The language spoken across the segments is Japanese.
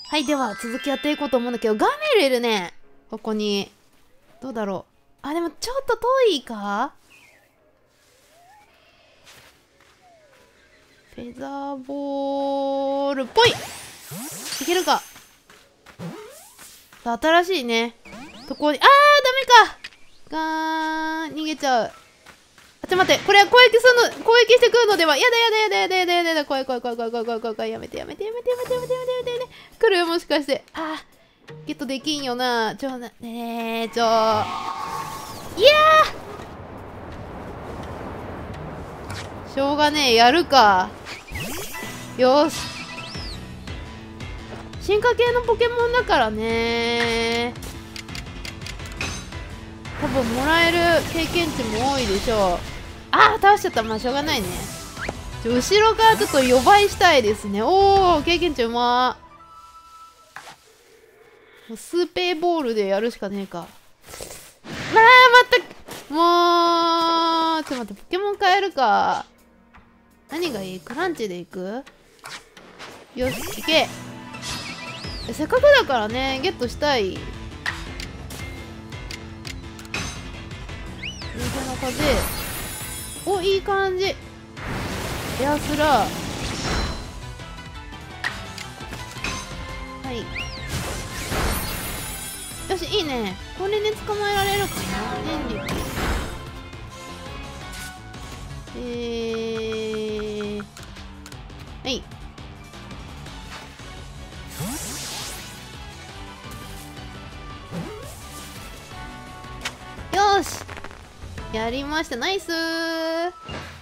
はい、では続きやっていこうと思うんだけど、ガメルいるね。ここに。どうだろう。あ、でもちょっと遠いか。フェザーボールっぽい。いけるか。さあ、新しいね。とこに、ダメか。逃げちゃう。ちょ待って、これは攻撃してくるのでは。やだ、怖い、やめて、来るよ、もしかして。ゲットできんよな。いやしょうがねえ、やるか。よし。進化系のポケモンだからね。多分もらえる経験値も多いでしょう。倒しちゃった。まあしょうがないね。後ろからちょっと予売したいですね。おお、経験値うまー。もうスーペーボールでやるしかねえか。もうちょっと待って、ポケモン変えるか。何がいい？クランチでいく？よし、いけ。せっかくだからね、ゲットしたい。水の風。お、いい感じ。エアスラー。はい。よし、いいね。これで捕まえられるかな。電力。はい。よし、やりました。ナイスー。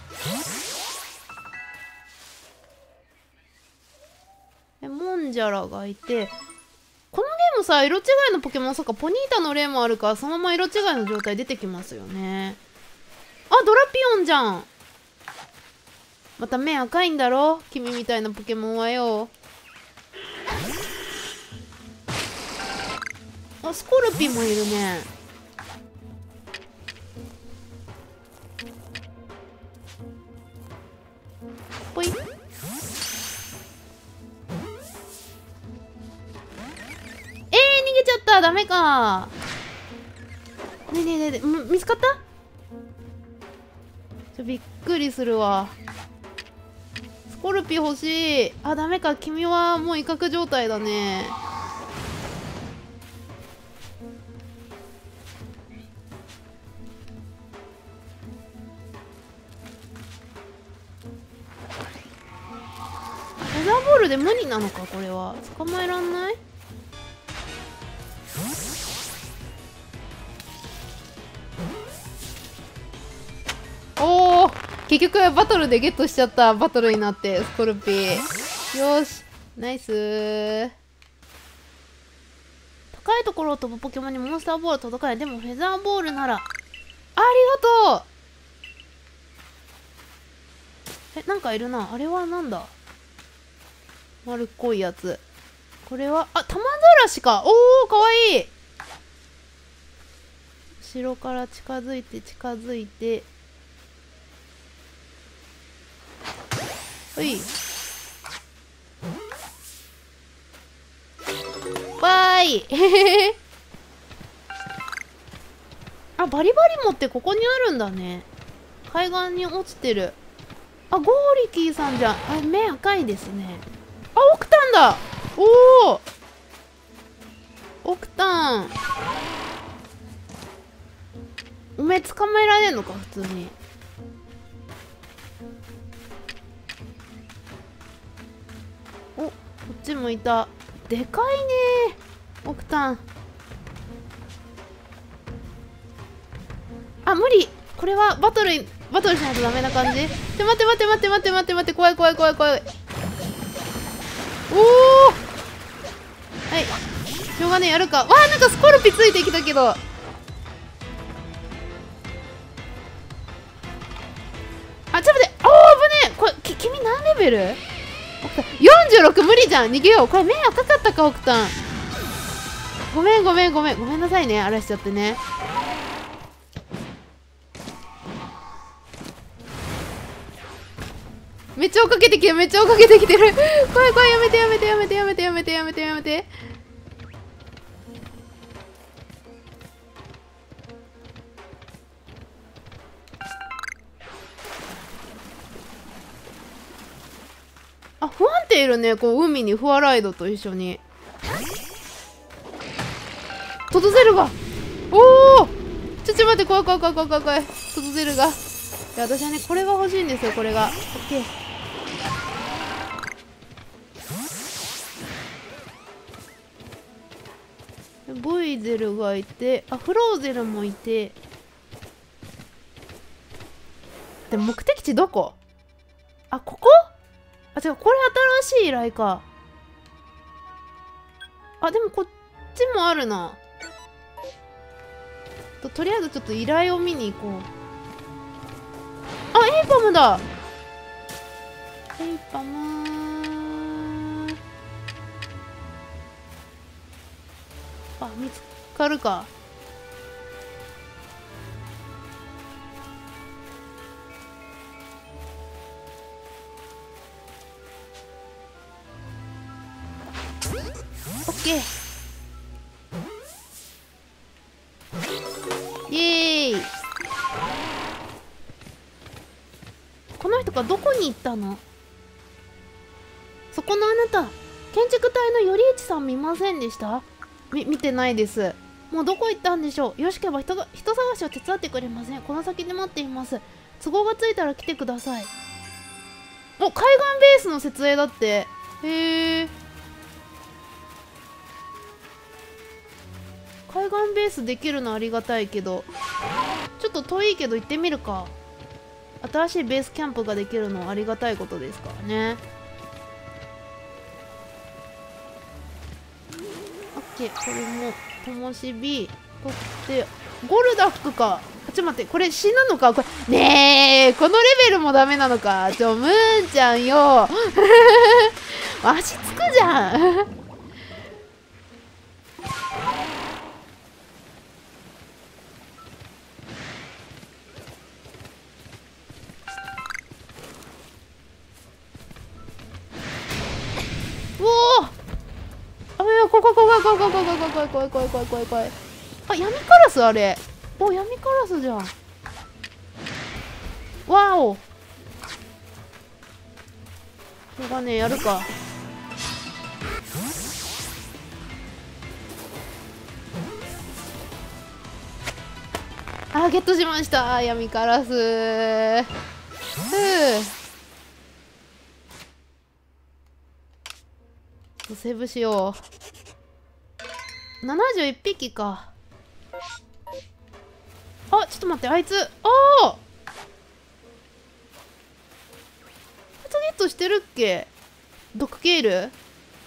モンジャラがいて、このゲームさ、色違いのポケモン、そっか、ポニータの例もあるから、そのまま色違いの状態出てきますよね。ドラピオンじゃん。また目赤いんだろ、君みたいなポケモンはよ。スコルピもいるね。ぽい。逃げちゃった。ダメか。ねえ、見つかった？びっくりするわ。スコルピ欲しい。ダメか。君はもう威嚇状態だね。フェザーボールで無理なのか、これは。捕まえらんない？おお、結局バトルでゲットしちゃった。バトルになってスコルピー。よし、ナイスー。高いところを飛ぶポケモンにモンスターボール届かない。でもフェザーボールなら。ありがとう。なんかいるな。あれはなんだ。丸っこいやつ。これはタマザラシか。おお、かわいい。後ろから近づいてはい。わーいバリバリモってここにあるんだね。海岸に落ちてる。ゴーリキーさんじゃん。目赤いですね。オクタンだ。おお、オクタン。おめえ捕まえられんのか、普通に。こっちもいた。でかいねー、オクタン。無理。これはバトルしないとダメな感じ。待って、怖い。おお、はい、しょうがねえ、やるか。なんかスコルピついてきたけど。ちょっと待って。危ねえ。これ君何レベル？46。無理じゃん。逃げよう。これ目赤かったか、オクタン。ごめんなさいね、荒らしちゃってね。 めっちゃ追っかけてきてる、めっちゃ追っかけてきてる。怖い怖い、やめてやめてやめてやめてやめてやめてやめて。あ、不安定いるね、こう海にフアライドと一緒に。トドゼルが、おお、ちょっと待って、怖い怖い怖い怖い怖い怖い、トドゼルが。いや、私はね、これが欲しいんですよ、これが。オッケー。ボイゼルがいて、あ、フローゼルもいて。でも目的地どこ？あ、ここ？あ、違う、これ新しい依頼か。あ、でもこっちもあるな。とりあえずちょっと依頼を見に行こう。あ、エイパムだ。エイパム。あ、見つかるか。オッケー。イエーイ。この人がどこに行ったの？そこのあなた、建築隊の頼市さん見ませんでした？見てないです。もうどこ行ったんでしょう。よろしければ人探しを手伝ってくれません？この先で待っています。都合がついたら来てください。お、海岸ベースの設営だって。へえ。海岸ベースできるのありがたいけど、ちょっと遠いけど行ってみるか。新しいベースキャンプができるのはありがたいことですからね。オッケー、これもともしび取って、ゴルダックか。ちょっと待って、これ死ぬのかこれ。ねえ、このレベルもダメなのか。ムーンちゃんよ。足つくじゃん。怖い怖い怖い怖い怖い怖い。あ、闇カラスあれ。お、闇カラスじゃん。わお。しょうがねえ、やるか。あ、ゲットしました。闇カラス。セーブしよう。71匹か。あ、ちょっと待って、あいつ。ああ、あいつゲットしてるっけ？ドッグケールい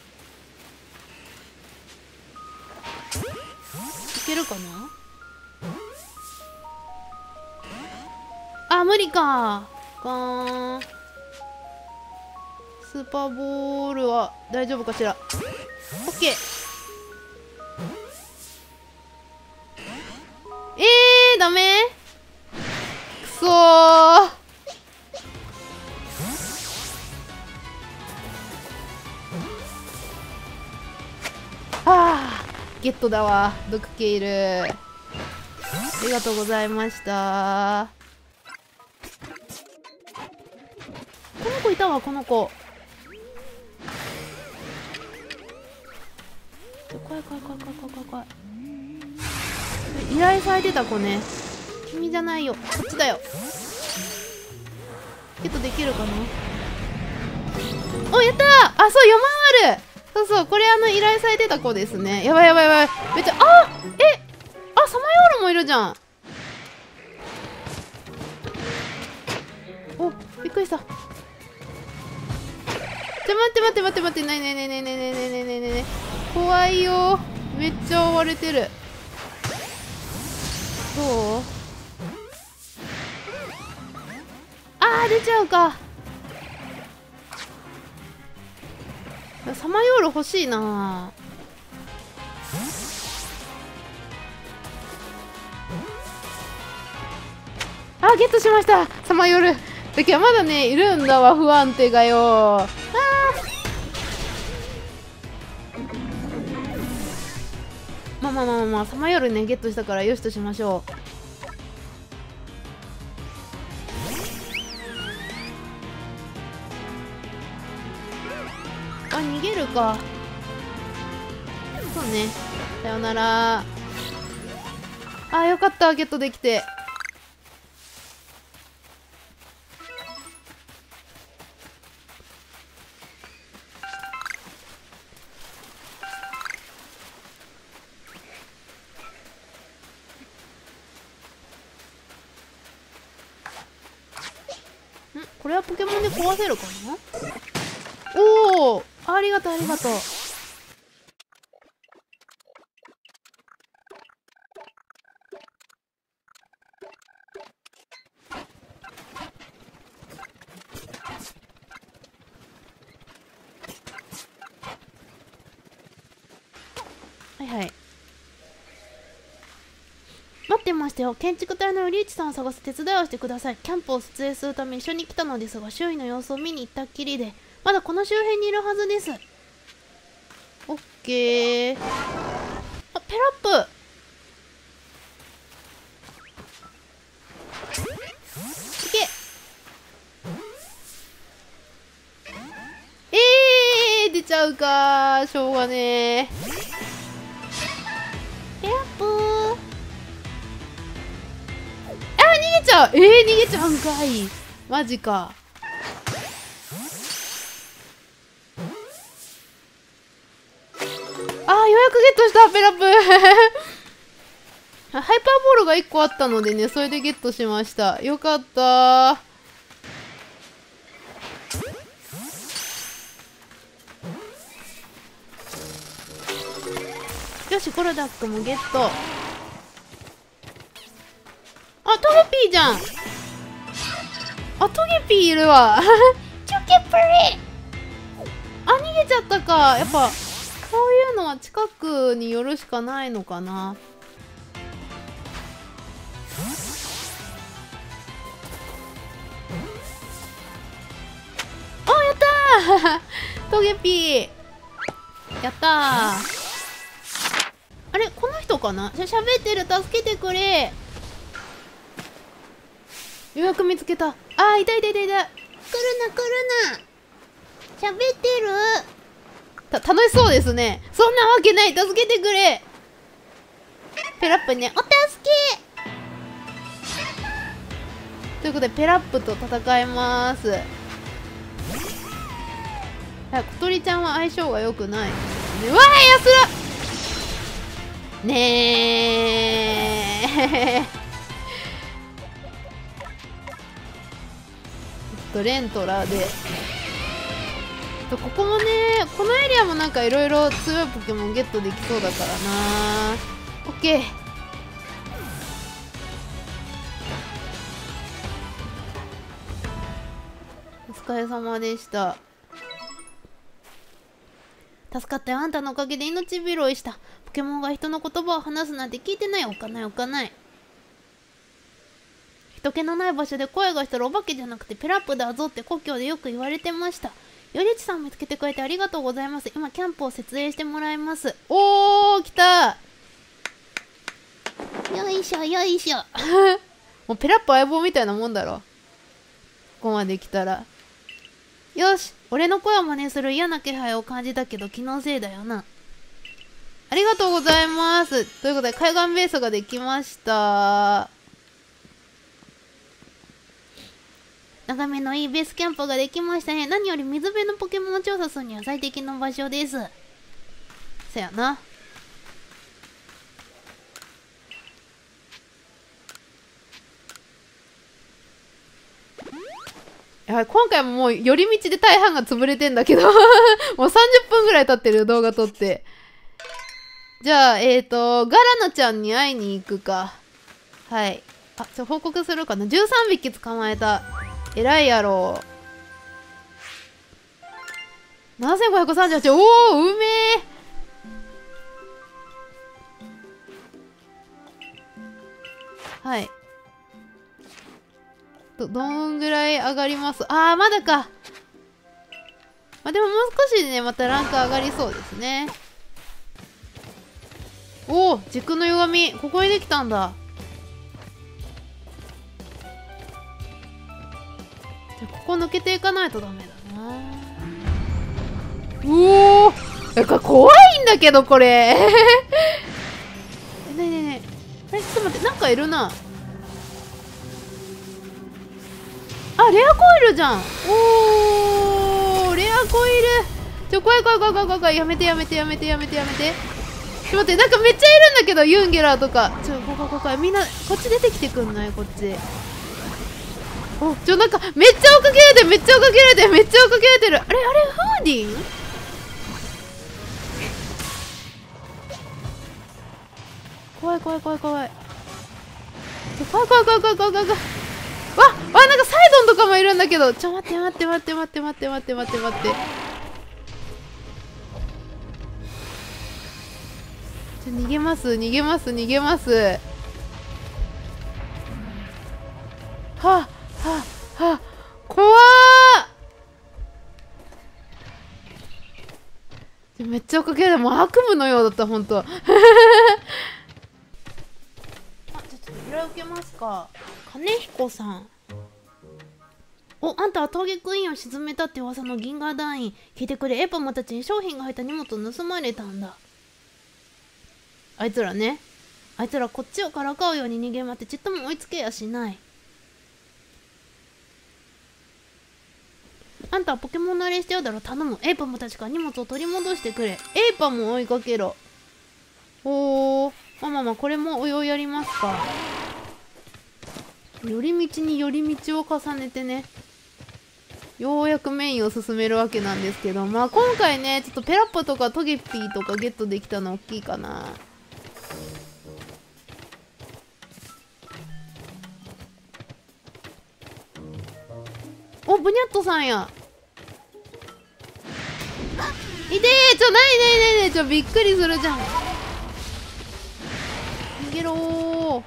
けるかな。あ、無理か。ガーン。スーパーボールは大丈夫かしら。オッケー。ダメ？くそー。ゲットだわ、ドクケイル。ありがとうございました。この子いたわ、この子。怖い怖い怖い怖い怖い怖い怖い。依頼されてた子ね。君じゃないよ、こっちだよ。ゲットできるかな。お、やったー。あ、そう、山ある。そうそう、これ依頼されてた子ですね。やばいやばいやばい。めっちゃ、あ、サマヨールもいるじゃん。お、びっくりした。待って待って待って待って、なになになになになになになになになに、怖いよ。めっちゃ追われてる。どう？出ちゃうか。サマヨール欲しいな。ゲットしました。サマヨールだけどまだねいるんだわ、不安定がよ。まあまあまあまあ、さまよるねゲットしたからよしとしましょう。あ、逃げるか。そうね、さよなら。あ、よかった、ゲットできて。これはポケモンで壊せるかな。おお、ありがとうありがとう。はいはい。待ってましたよ。建築隊のリーチさんを探す手伝いをしてください。キャンプを撮影するため一緒に来たのですが、周囲の様子を見に行ったっきりで、まだこの周辺にいるはずです。オッケー。あ、ペラップ。いけ。出ちゃうか、しょうがねえ。ペラップー。あ、逃げちゃう。逃げちゃうんかい。マジか。あ、ようやくゲットしたペラップハイパーボールが1個あったのでね、それでゲットしました。よかったー。よし、コロダックもゲット。あ、トゲピーじゃん。あ、トゲピーいるわチョケプリ。あ、逃げちゃったか。やっぱそういうのは近くに寄るしかないのかな。あ、やったートゲピーやったー。あれ、この人かな。喋ってる、助けてくれ。ようやく見つけた。あー、いたいたいたいた。来るな来るな。喋ってる。楽しそうですね。そんなわけない。助けてくれ。ペラップね、お助け。ということでペラップと戦います。小鳥ちゃんは相性が良くない、ね、うわー、やすらねえレントラでここもね、このエリアもなんかいろいろ強いポケモンゲットできそうだからな。オッケー。お疲れ様でした。助かったよ。あんたのおかげで命拾いした。ポケモンが人の言葉を話すなんて聞いてない。おっかないおっかない。人気のない場所で声がしたらお化けじゃなくてペラップだぞって故郷でよく言われてました。よりちさん見つけてくれてありがとうございます。今キャンプを設営してもらいます。おー、来た。よいしょよいしょもうペラップ相棒みたいなもんだろ、ここまで来たら。よし、俺の声を真似する嫌な気配を感じたけど気のせいだよな。ありがとうございます。ということで海岸ベースができました。眺めのいいベースキャンプができましたね。何より水辺のポケモンを調査するには最適の場所です。そやな。やばい、今回ももう寄り道で大半が潰れてんだけどもう30分ぐらい経ってる、動画撮って。じゃあガラナちゃんに会いに行くか。はい。あ、報告するかな。13匹捕まえた。偉いやろ。7538。おお、うめえ。はい。 どんぐらい上がります？あー、まだか。まあ、でももう少しでね、またランク上がりそうですね。おお、軸の歪み、ここにできたんだ。じゃあここ抜けていかないとダメだな。うおー、これ怖いんだけど、これ。ねえねえねえ、あれ、ちょっと待って、なんかいるな。あ、レアコイルじゃん。おー、レアコイル。怖い怖い怖い怖い怖い怖い。やめてやめてやめてやめてやめて。ちょっと待って、なんかめっちゃいるんだけど、ユンゲラーとか。怖い怖い怖い。みんな、こっち出てきてくんない？こっち。お、なんか、めっちゃ追っかけられてる、めっちゃ追っかけられてる、めっちゃ追っかけられてる。あれ、フーディン？怖い怖い怖い怖い。怖い怖い怖い怖い怖い怖い怖い。なんかサイドンとかもいるんだけど。待って待って待って待って待って待って待って待って。逃げます逃げます逃げます。はあはあはあ、怖ー。めっちゃ追っかけられて、もう悪夢のようだった、ほんと。あ、じゃあちょっと依頼受けますか。金彦さん。お、あんたは峠クイーンを沈めたって噂の銀河団員。聞いてくれ、エパマたちに商品が入った荷物を盗まれたんだ。あいつらね。あいつらこっちをからかうように逃げ回ってちっとも追いつけやしない。あんたはポケモン慣れしてるだろ。頼む。エイパもたちから荷物を取り戻してくれ。エイパも追いかけろ。おー。まあこれもおやりますか。寄り道に寄り道を重ねてね。ようやくメインを進めるわけなんですけど、まあ今回ね、ちょっとペラッパとかトゲピーとかゲットできたの大きいかな。お、ブニャットさんや。いてー、ないびっくりするじゃん。逃げろー。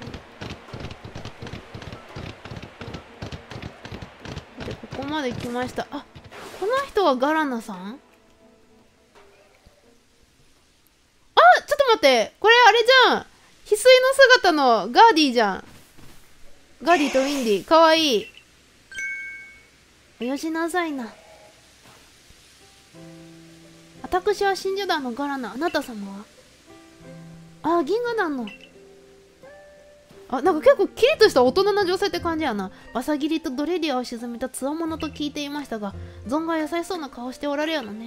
で、ここまで来ました。あ、この人はガラナさん？あ、ちょっと待って、これあれじゃん。翡翠の姿のガーディじゃん。ガーディとウィンディ、かわいい。およしなさいな。私は真珠団のガラナ。あなた様は？あ、銀河団の。あ、なんか結構キリッとした大人な女性って感じやな。バサギリとドレディアを沈めた強者と聞いていましたが、存外優しそうな顔しておられやのね。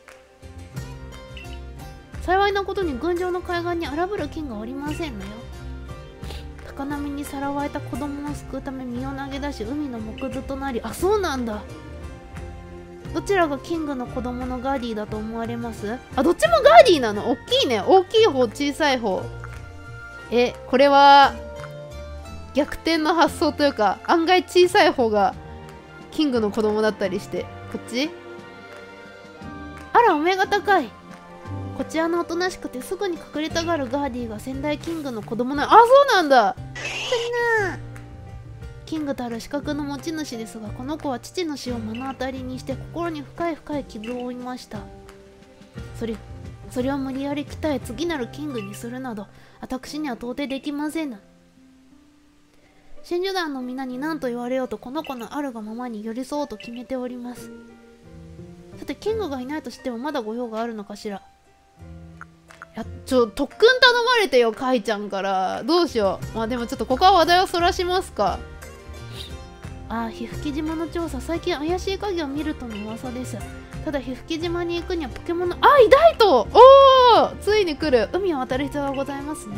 幸いなことに群青の海岸に荒ぶる金がおりませんのよ。高波にさらわれた子供を救うため身を投げ出し、海の木図となり。あ、そうなんだ。どちらがキングの子供のガーディだと思われます？あ、どっちもガーディなの？大きいね。大きい方、小さい方。これは逆転の発想というか、案外小さい方がキングの子供だったりして。こっち？あら、お目が高い。こちらのおとなしくてすぐに隠れたがるガーディが先代キングの子供な。あ、そうなんだ。そんなキングたる資格の持ち主ですが、この子は父の死を目の当たりにして心に深い深い傷を負いました。それを無理やり鍛え次なるキングにするなど私には到底できません。真珠団の皆に何と言われようとこの子のあるがままに寄り添おうと決めております。さて、キングがいないとしてもまだご用があるのかしら。特訓頼まれてよ、カイちゃんから。どうしよう。まあでもちょっとここは話題をそらしますか。ああ、火吹島の調査、最近怪しい影を見るとの噂です。ただ火吹島に行くにはポケモンの、あ、イダイト、おお、ついに来る。海を渡る必要がございますね。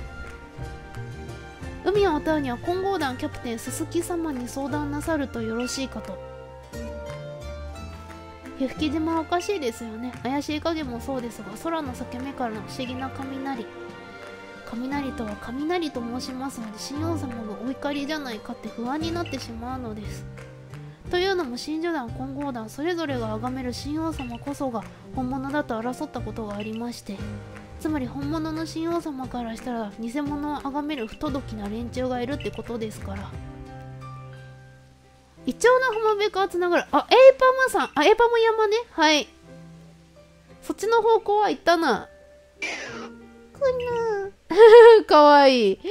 海を渡るには混合団キャプテン鈴木様に相談なさるとよろしいかと。火吹島はおかしいですよね。怪しい影もそうですが、空の裂け目からの不思議な雷。雷とは雷と申しますので、神王様がお怒りじゃないかって不安になってしまうのです。というのも真珠団混合団それぞれが崇める神王様こそが本物だと争ったことがありまして、つまり本物の神王様からしたら偽物を崇める不届きな連中がいるってことですから。 イチョウの浜辺からつながる。あ、エイパムさん。あ、エイパム山ね。はい。そっちの方向は行ったな。くぬー。かわいい。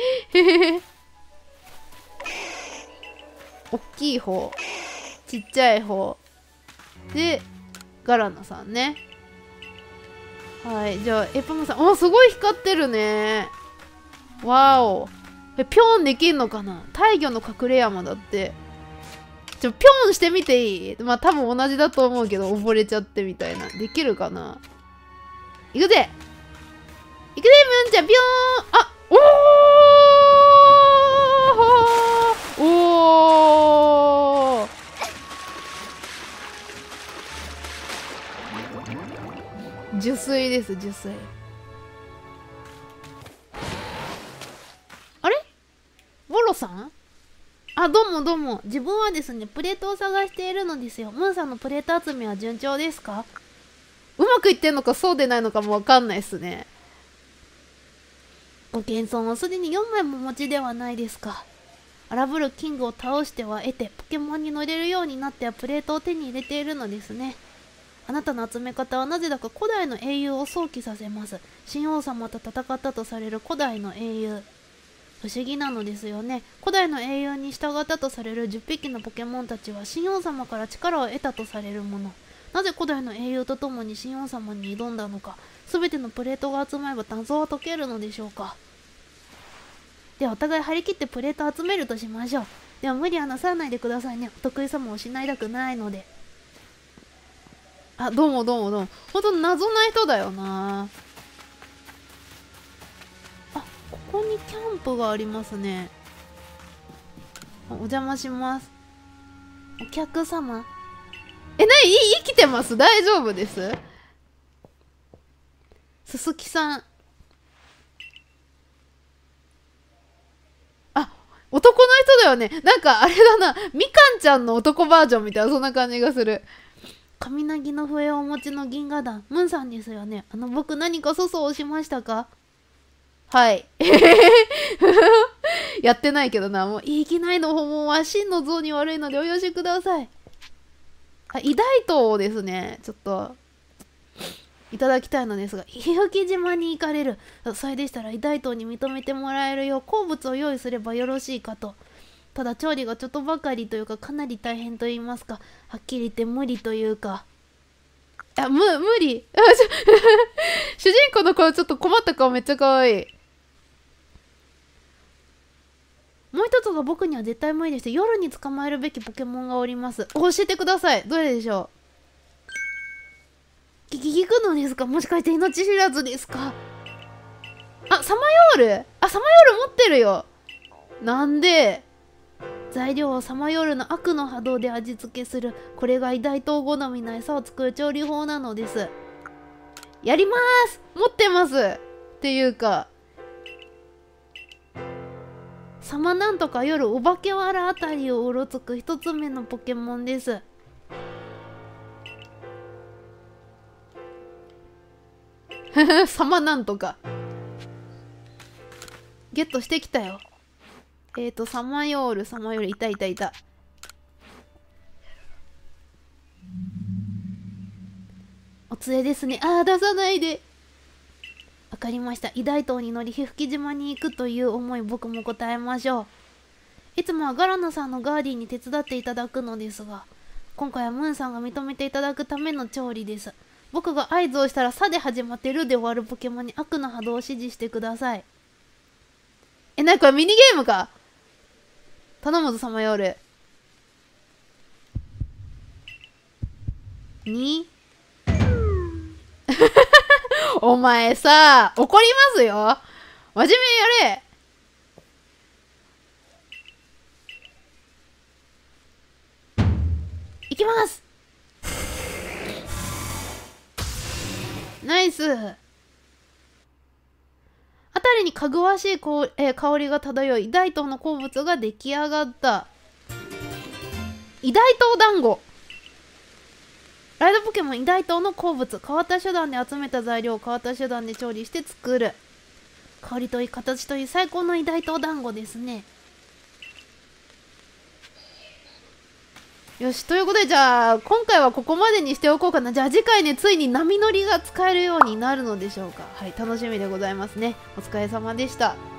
おっきい方。ちっちゃい方。で、ガラナさんね。はい。じゃあ、エイパムさん。お、すごい光ってるね。わお。ぴょんできんのかな。大魚の隠れ山だって。ぴょんしてみていい？まあ多分同じだと思うけど、溺れちゃってみたいな。できるかな。いくぜいくぜむんちゃん、ぴょーん。あ、おー受水です、受水。あれボロさん？あ、どうもどうも。自分はですね、プレートを探しているのですよ。ムーンさんのプレート集めは順調ですか？うまくいってんのかそうでないのかもわかんないっすね。ご謙遜はすでに4枚もお持ちではないですか。荒ぶるキングを倒しては得て、ポケモンに乗れるようになってはプレートを手に入れているのですね。あなたの集め方はなぜだか古代の英雄を想起させます。神王様と戦ったとされる古代の英雄。不思議なのですよね。古代の英雄に従ったとされる10匹のポケモンたちは神王様から力を得たとされるもの。なぜ古代の英雄と共に神王様に挑んだのか。すべてのプレートが集まれば謎は解けるのでしょうか。ではお互い張り切ってプレートを集めるとしましょう。では無理はなさらないでくださいね。お得意様を失いたくないので。あ、どうもどうもどうも。ほんと謎な人だよな。あ、ここにキャンプがありますね。お邪魔します。お客様。生きてます？大丈夫です？すすきさん。あ、男の人だよね。なんかあれだな。みかんちゃんの男バージョンみたいな、そんな感じがする。神なぎの笛をお持ちの銀河団、ムンさんですよね。僕何か粗相をしましたか？はい。やってないけどな。もう、いきないの訪問は真の像に悪いのでおよしください。あ、イダイトをですね、ちょっと、いただきたいのですが、日吹島に行かれる。それでしたら、イダイトに認めてもらえるよう、好物を用意すればよろしいかと。ただ、調理がちょっとばかりというか、かなり大変と言いますか、はっきり言って無理というか。無理。主人公の顔ちょっと困った顔めっちゃ可愛い。もう一つが僕には絶対無理でして、夜に捕まえるべきポケモンがおります。教えてください。どれでしょう？聞くのですか？もしかして命知らずですか？あ、サマヨール？あ、サマヨール持ってるよ。なんで？材料をサマヨールの悪の波動で味付けする。これが偉大統好みの餌を作る調理法なのです。やりまーす！持ってます！っていうか、サマなんとか夜お化けわらあたりをうろつく一つ目のポケモンです。サマなんとかゲットしてきたよ。サマヨール、いた。お杖ですね。あー、出さないで。わかりました。偉大島に乗り、日吹島に行くという思い、僕も答えましょう。いつもはガラナさんのガーディに手伝っていただくのですが、今回はムーンさんが認めていただくための調理です。僕が合図をしたら、さで始まってるで終わるポケモンに悪の波動を指示してください。なにこれミニゲームか？頼むぞ、さまよる。2お前さ、怒りますよ。真面目にやれ。いきます。ナイス。あたりにかぐわしい香りが漂い、大東の好物が出来上がった。偉大東団子。ライドポケモン偉大東の好物。変わった手段で集めた材料を変わった手段で調理して作る。香りといい形といい最高の偉大東団子ですね。 よし、ということで、じゃあ、今回はここまでにしておこうかな。じゃあ、次回ね、ついに波乗りが使えるようになるのでしょうか。はい、楽しみでございますね。お疲れ様でした。